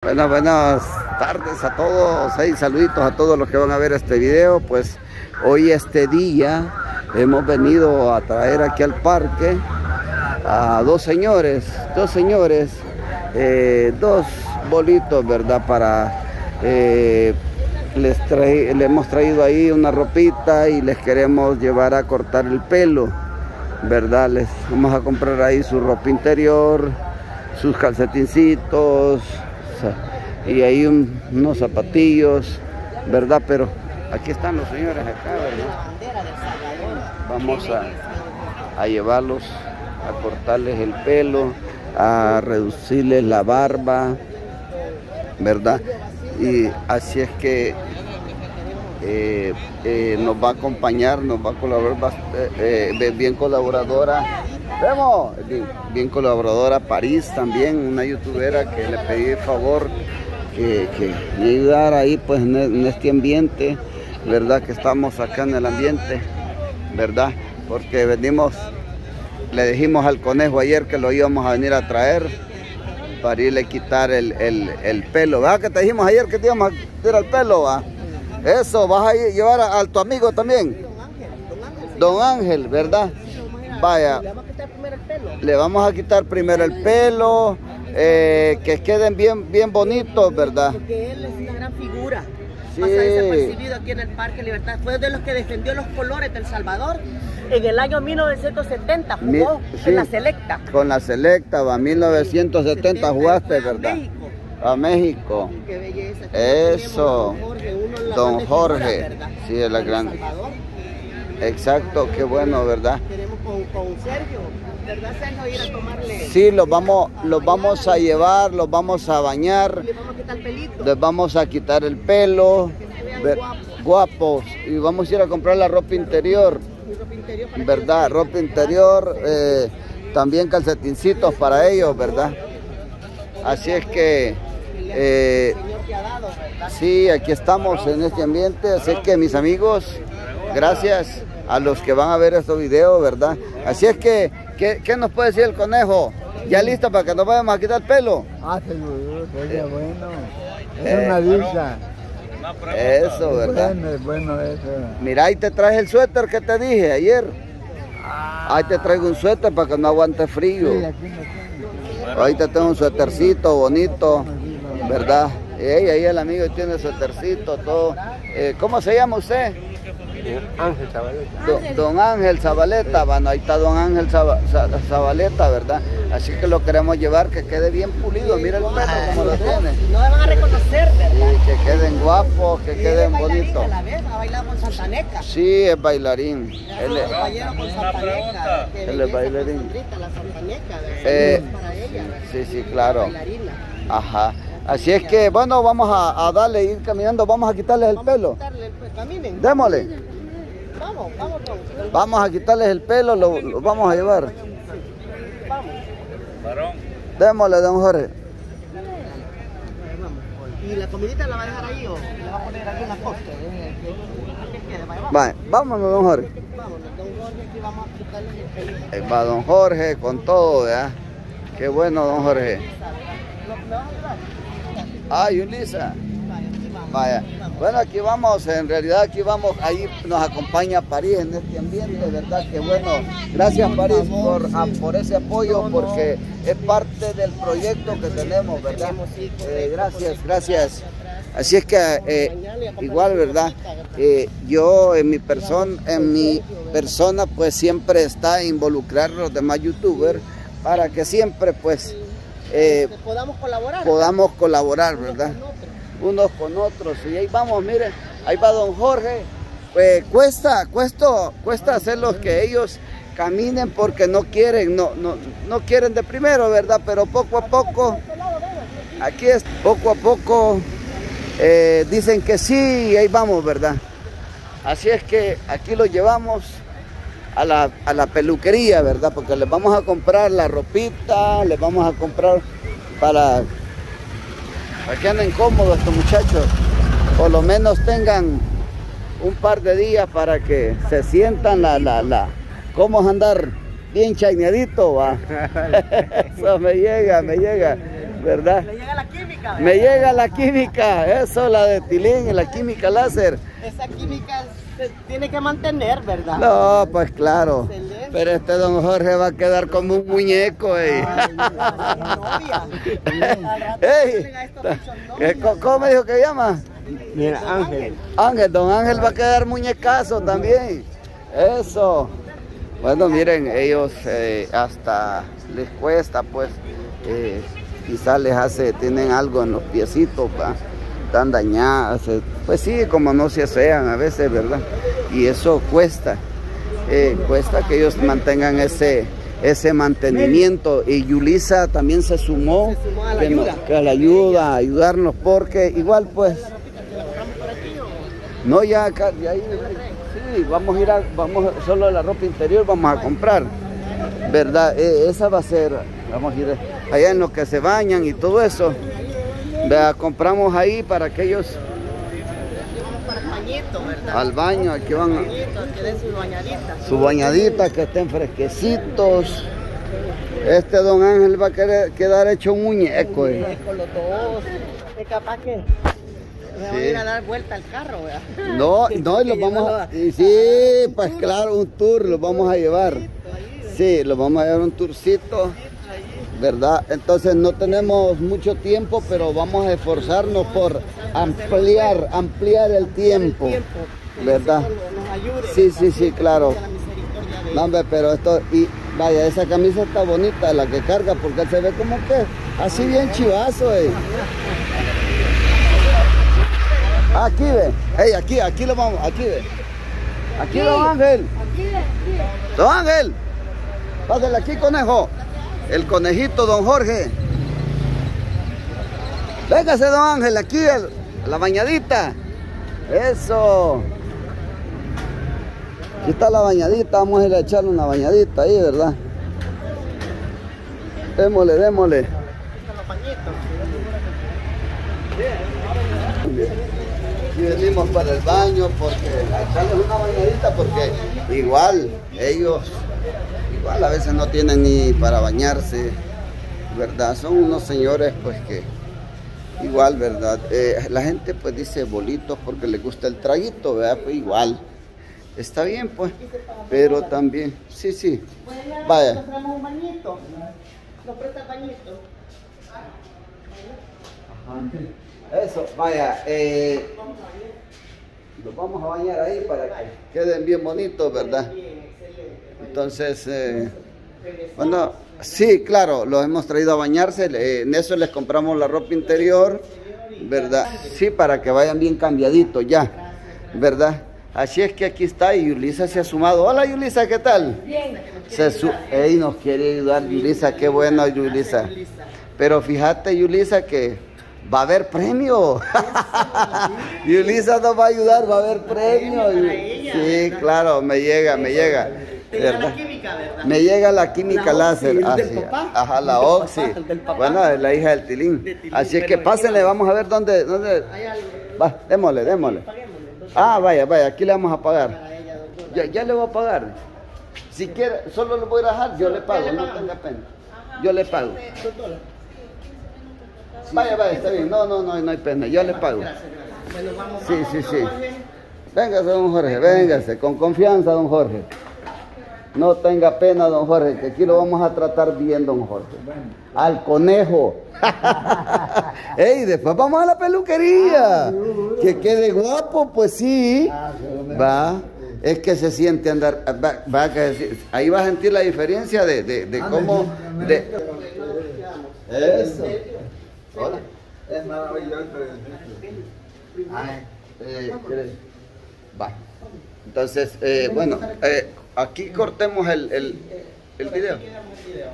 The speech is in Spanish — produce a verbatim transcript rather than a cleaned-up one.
Bueno, buenas tardes a todos, hey, saluditos a todos los que van a ver este video. Pues hoy este día hemos venido a traer aquí al parque a dos señores, dos señores, eh, dos bolitos, ¿verdad? Para, eh, les, trae, les hemos traído ahí una ropita y les queremos llevar a cortar el pelo, ¿verdad? Les vamos a comprar ahí su ropa interior, sus calcetincitos y ahí un, unos zapatillos, ¿verdad? Pero aquí están los señores acá, ¿verdad? Vamos a, a llevarlos a cortarles el pelo, a reducirles la barba, ¿verdad? Y así es que eh, eh, nos va a acompañar, nos va a colaborar, eh, eh, bien colaboradora. Vemos, bien, bien colaboradora París también, una youtubera que le pedí el favor que, que me ayudara ahí pues en, en este ambiente, ¿verdad? Que estamos acá en el ambiente, ¿verdad? Porque venimos, le dijimos al conejo ayer que lo íbamos a venir a traer para irle a quitar el, el, el pelo, ¿verdad? Que te dijimos ayer que te íbamos a tirar el pelo, ¿va? Eso, vas a ir, llevar a, a tu amigo también, Don Ángel, ¿verdad? Vaya, le vamos a quitar primero el pelo. Le vamos a quitar primero el pelo, eh, que queden bien, bien bonitos, ¿verdad? Porque él es una gran figura. Sí. Pasa desapercibido aquí en el Parque Libertad. Fue de los que defendió los colores del Salvador. En el año mil novecientos setenta jugó Mi, sí, en la Selecta. Con la Selecta, va, mil novecientos setenta jugaste, ¿verdad? México. A México. Qué belleza. Eso. Don Jorge, uno Don Jorge. Figuras, sí, es la gran. Exacto, qué bueno, ¿verdad? Queremos con, con Sergio, ¿verdad, Sergio? Ir a tomarle. Sí, los vamos, los vamos a llevar, los vamos a bañar. Les vamos a quitar el pelito. Les vamos a quitar el pelo. Ver, guapos. guapos. Y vamos a ir a comprar la ropa interior. Ropa interior ¿verdad? Ropa interior, eh, también calcetincitos para ellos, ¿verdad? Así es que, eh, sí, aquí estamos en este ambiente. Así es que, mis amigos, gracias a los que van a ver estos videos, ¿verdad? Así es que, ¿qué, qué nos puede decir el conejo? ¿Ya listo para que nos vayamos a quitar el pelo? Ah, seguro, sería bueno. Es eh, una dicha. Eso, ¿verdad? Bueno, bueno eso. Mira, ahí te traje el suéter que te dije ayer. Ahí te traigo un suéter para que no aguante frío. Sí, aquí no tengo. Ahí te tengo un suétercito bonito, ¿verdad? Y ahí, ahí el amigo tiene suétercito, todo. Eh, ¿Cómo se llama usted? Ángel Zabaleta. Don, don Ángel Zabaleta, bueno, ahí está Don Ángel Zabaleta, ¿verdad? Así que lo queremos llevar, que quede bien pulido. Mira el pelo como lo tiene. No me van a reconocer, ¿verdad? Sí, que queden guapos, que queden bonitos. ¿Ha bailado con Santaneca? Sí, es bailarín. Él es, él es bailarín. Eh, sí, sí, claro. Ajá. Así es que, bueno, vamos a, a darle, ir caminando, vamos a quitarles el pelo. Caminen. Démosle. Vamos, vamos, vamos. Vamos a quitarles el pelo, lo, lo vamos a llevar. Vamos. Démosle, don Jorge. ¿Y la comidita la va a dejar ahí o le va a poner aquí en la costa? Vale, vámonos, don Jorge. Vámonos, don Jorge, aquí vamos a quitarles el pelo. Ahí va don Jorge con todo, ¿verdad? Qué bueno, don Jorge. ¿Me vas a ayudar? Ah, Yulisa. Vaya. Bueno, aquí vamos, en realidad aquí vamos, ahí nos acompaña París en este ambiente, ¿verdad? Que bueno, gracias París por, a, por ese apoyo, porque es parte del proyecto que tenemos, ¿verdad? Eh, gracias, gracias. Así es que eh, igual, ¿verdad? Eh, yo en mi persona, en mi persona, pues siempre está involucrar a los demás youtubers para que siempre, pues, eh, podamos colaborar, podamos colaborar, ¿verdad? Unos con otros. Y ahí vamos, miren, ahí va don Jorge. Pues cuesta, cuesta, cuesta hacerlos que ellos caminen porque no quieren, no, no, no quieren de primero, ¿verdad? Pero poco a poco, aquí es, poco a poco, eh, dicen que sí, y ahí vamos, ¿verdad? Así es que aquí los llevamos a la, a la peluquería, ¿verdad? Porque les vamos a comprar la ropita, les vamos a comprar para... para que anden cómodos estos muchachos, por lo menos tengan un par de días para que se sientan la, la, la, cómo andar bien chaineadito, va. Eso me llega, me llega, ¿verdad? Me llega la química. química, me llega la química, eso, la de Tilín, la química láser. Esa química se tiene que mantener, ¿verdad? No, pues claro. Excelente. Pero este don Jorge va a quedar como un muñeco. Ey. Ey. ¿Qué- ¿Cómo me dijo que llama? Mira, Ángel. Ángel, don Ángel va a quedar muñecazo también. Eso. Bueno, miren, ellos eh, hasta les cuesta, pues, eh, quizás les hace, tienen algo en los piecitos, ¿va? Están dañadas. eh, Pues sí, como no se asean a veces, ¿verdad? Y eso cuesta. Eh, cuesta que ellos mantengan ese ese mantenimiento. Y Yulisa también se sumó, Se sumó a la que, nos- ayuda. que a la ayuda, a ayudarnos, porque igual pues no, ya acá, de ahí, sí, vamos a ir a, vamos a- solo la ropa interior vamos a comprar, ¿verdad? Eh, esa va a ser, vamos a ir allá en lo que se bañan y todo eso, ¿verdad? Compramos ahí para que ellos Para el bañito, ¿verdad? al baño, aquí van Bañito, que den su bañadita. su bañadita, que estén fresquecitos. Este don Ángel va a querer quedar hecho un muñeco. eh. Con los dos. Es capaz que me van a ir a dar vuelta al carro, ¿verdad? No, no, y los vamos a... y sí, pues claro, un tour los vamos a llevar. Sí, los vamos a llevar un tourcito, ¿verdad? Entonces no tenemos mucho tiempo, pero vamos a esforzarnos por ampliar, ampliar el tiempo, ¿verdad? Nos ayude. Sí, sí, sí, claro. La misericordia de No, hombre, pero esto, y vaya, esa camisa está bonita, la que carga, porque se ve como que así bien chivazo, eh. Aquí ve, hey, aquí, aquí lo vamos, aquí ve. Aquí, don Ángel. Don Ángel, pásale aquí, conejo. El conejito, don Jorge. Véngase, don Ángel, aquí, el- la bañadita. Eso. Aquí está la bañadita, vamos a ir a echarle una bañadita ahí, ¿verdad? Démosle, démosle. los pañitos. Y venimos para el baño porque a echarles una bañadita porque igual ellos, igual a veces no tienen ni para bañarse, ¿verdad? Son unos señores pues que igual, ¿verdad? Eh, la gente pues dice bolitos porque les gusta el traguito, ¿verdad? Pues igual. Está bien, pues, pero también, sí, sí, vaya. Compramos un bañito. Nos presta el bañito. Eso, vaya, eh, los vamos a bañar ahí para que queden bien bonitos, ¿verdad? Entonces, eh, bueno, sí, claro, los hemos traído a bañarse, eh, en eso les compramos la ropa interior, ¿verdad? Sí, para que vayan bien cambiaditos ya, ¿verdad? Así es que aquí está y Yulisa se ha sumado. Hola Yulisa, ¿qué tal? Bien. Se su Ey, nos quiere ayudar Yulisa, qué bueno Yulisa. Pero fíjate Yulisa que va a haber premio. Yulisa nos va a ayudar, va a haber premio. Sí, claro, me llega, me llega. Tenía ¿Verdad? la química, ¿verdad? Me llega la química La láser. Oxy, ¿del así, papá? Ajá, la ¿Del Oxy. papá? ¿Del papá? Bueno, es la hija del Tilín. De Tilín, Así es que pero pásenle, vamos a ver dónde, dónde. Hay algo. Va, démosle, démosle. Paguémosle, entonces, Ah, vaya, vaya, aquí le vamos a pagar. a ella, doctor. Ya, ya le voy a pagar. Si quiere, solo lo voy a dejar, yo le pago, no tenga pena. Yo le pago. Doctor, Vaya, vaya, está bien. No, no, no, no hay pena, yo le pago. gracias, gracias. Bueno, vamos. Sí, vamos, sí, don sí. Jorge. Véngase, don Jorge, véngase, con confianza, don Jorge. No tenga pena, don Jorge, que aquí lo vamos a tratar bien, don Jorge. Al conejo. Ey, después vamos a la peluquería. Que quede guapo, pues sí. Va. Es que se siente andar, va, va a que- ahí va a sentir la diferencia de, de, de cómo, de, eso. Hola. Es maravilloso. Ay, eh, ¿quieres? Va. Entonces, eh, bueno, eh, aquí cortemos el, el, el video.